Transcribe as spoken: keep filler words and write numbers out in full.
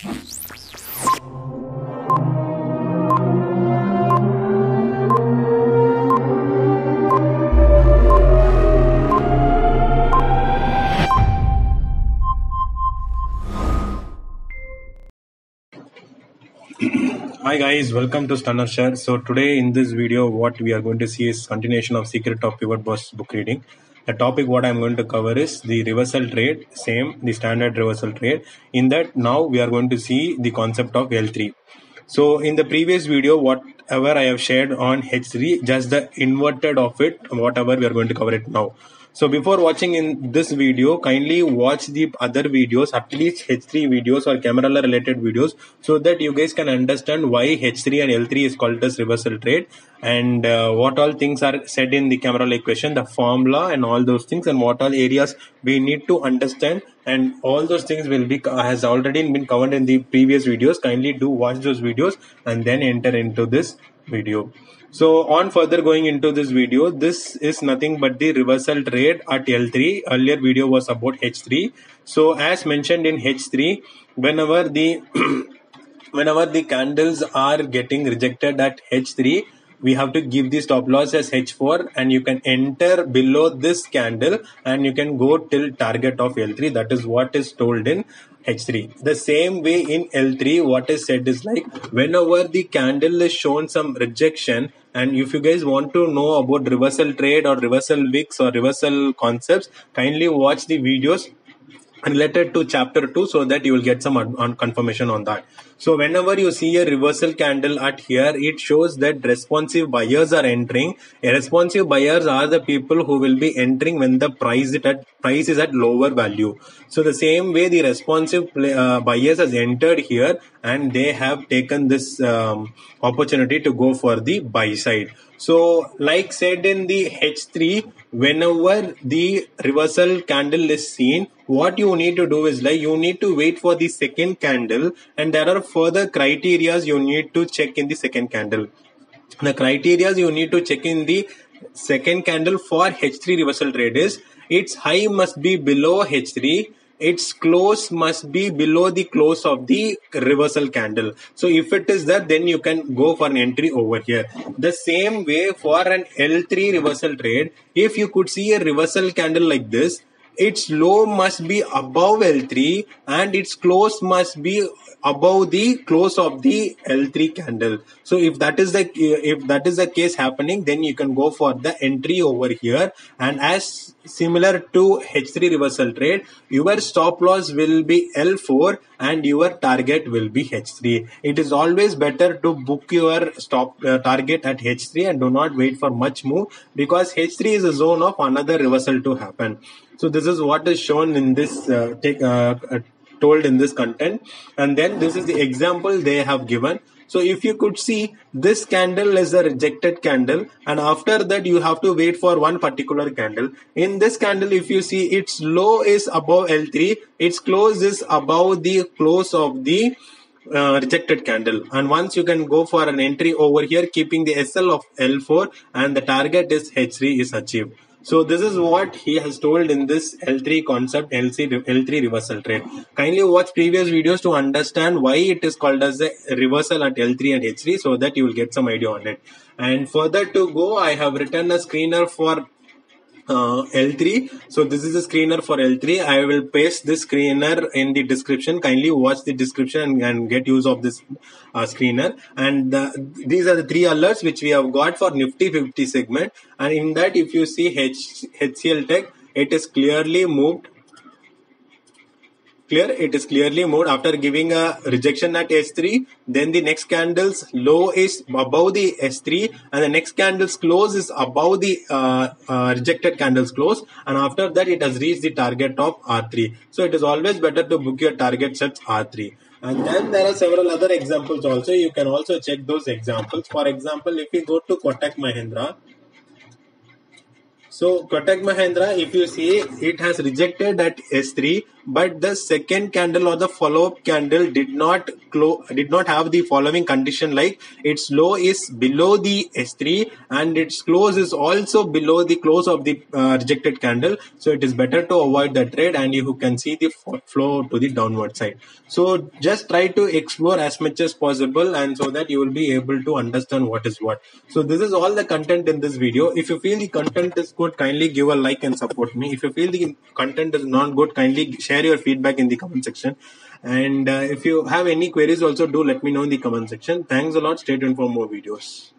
Hi guys, welcome to Stunner Share. So today in this video, what we are going to see is continuation of Secret of Pivot Boss book reading. The topic what I'm going to cover is the reversal trade, same the standard reversal trade. In that now we are going to see the concept of L three. So in the previous video, whatever I have shared on H three, just the inverted of it, whatever we are going to cover it now. So before watching in this video, kindly watch the other videos, at least H three videos or camera related videos, so that you guys can understand why H three and L three is called as reversal trade, and uh, what all things are said in the camera equation, the formula and all those things, and what all areas we need to understand, and all those things will be has already been covered in the previous videos. Kindly do watch those videos and then enter into this video. So on further going into this video, this is nothing but the reversal trade at L three. Earlier video was about H three. So as mentioned in H three, whenever the whenever the candles are getting rejected at H three, we have to give the stop loss as H four, and you can enter below this candle and you can go till target of L three. That is what is told in H three. The same way in L three, what is said is like whenever the candle is shown some rejection, and if you guys want to know about reversal trade or reversal wicks or reversal concepts, kindly watch the videos related to chapter two so that you will get some on confirmation on that. So whenever you see a reversal candle at here, it shows that responsive buyers are entering. Responsive buyers are the people who will be entering when the price is at price is at lower value. So the same way the responsive uh, buyers has entered here and they have taken this um, opportunity to go for the buy side. So like said in the H three, whenever the reversal candle is seen, what you need to do is like you need to wait for the second candle, and there are further criterias you need to check in the second candle. The criterias you need to check in the second candle for H three reversal trade is its high must be below H three. Its close must be below the close of the reversal candle. So if it is that, then you can go for an entry over here. The same way for an L three reversal trade, if you could see a reversal candle like this, its low must be above L three and its close must be above the close of the L three candle. So if that is the if that is the case happening, then you can go for the entry over here. And as similar to H three reversal trade, your stop loss will be L four and your target will be H three. It is always better to book your stop uh, target at H three and do not wait for much move, because H three is a zone of another reversal to happen. So this is what is shown in this uh, take, uh, uh, told in this content, and then this is the example they have given. So if you could see, this candle is a rejected candle, and after that you have to wait for one particular candle. In this candle, if you see, its low is above L three, its close is above the close of the Uh, rejected candle, and once you can go for an entry over here keeping the S L of L four, and the target is H three is achieved. So this is what he has told in this L three concept, L three reversal trade. Kindly watch previous videos to understand why it is called as a reversal at L three and H three, so that you will get some idea on it. And further to go, I have written a screener for Uh, L three. So this is a screener for L three. I will paste this screener in the description. Kindly watch the description and, and get use of this uh, screener. And uh, these are the three alerts which we have got for Nifty fifty segment. And in that, if you see H HCL Tech, it is clearly moved. Clear, it is clearly moved after giving a rejection at S three. Then the next candle's low is above the S three, and the next candle's close is above the uh, uh, rejected candle's close, and after that it has reached the target of R three. So it is always better to book your targets at R three. And then there are several other examples also. You can also check those examples. For example, if you go to Kotak Mahindra, so Kotak Mahindra, if you see, it has rejected at S three, but the second candle or the follow-up candle did not close, did not have the following condition, like its low is below the S three and its close is also below the close of the uh, rejected candle. So it is better to avoid the trade, and you can see the flow to the downward side. So just try to explore as much as possible, and so that you will be able to understand what is what. So this is all the content in this video. If you feel the content is good, kindly give a like and support me. If you feel the content is not good, kindly share your feedback in the comment section. And uh, if you have any queries, also do let me know in the comment section. Thanks a lot. Stay tuned for more videos.